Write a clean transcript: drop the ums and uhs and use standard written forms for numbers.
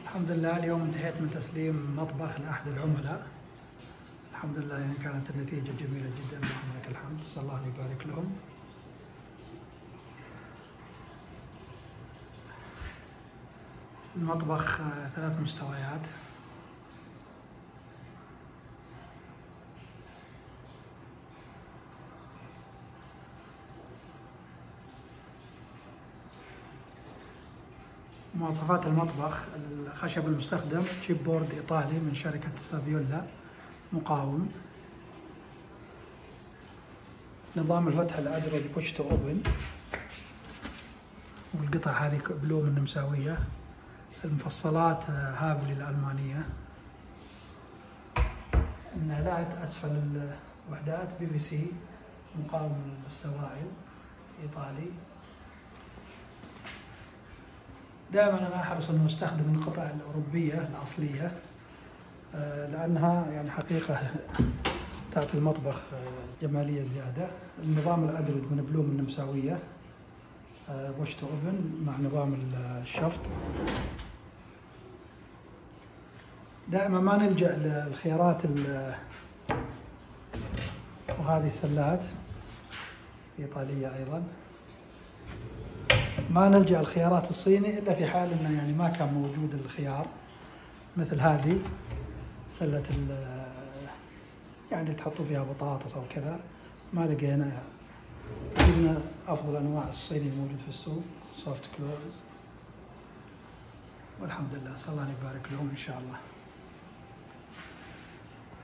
الحمد لله اليوم انتهيت من تسليم مطبخ لأحد العملاء. الحمد لله يعني كانت النتيجة جميلة جدا، اللهم لك الحمد، نسأل الله أن يبارك لهم. المطبخ 3 مستويات. مواصفات المطبخ: الخشب المستخدم شيب بورد إيطالي من شركة سافيولا مقاوم. نظام الفتح الأدرج بوش تو أوبن، والقطع هذه بلوم النمساوية. المفصلات هافلي الألمانية. النعلات أسفل الوحدات PVC مقاوم للسوائل إيطالي. دائما أنا أحرص أنه أستخدم القطع الأوروبية الأصلية، لأنها يعني حقيقة تعطي المطبخ جمالية زيادة. النظام الأدرج من بلوم النمساوية بوش تو أوبن مع نظام الشفط. دائما ما نلجأ للخيارات وهذه سلات إيطالية أيضا. ما نلجأ الخيارات الصيني إلا في حال إنه يعني ما كان موجود الخيار، مثل هذه سلة يعني تحطوا فيها بطاطس أو كذا، ما لقينا. جبنا أفضل أنواع الصيني موجود في السوق، سوفت كلوز، والحمد لله. صلى الله يبارك لهم إن شاء الله.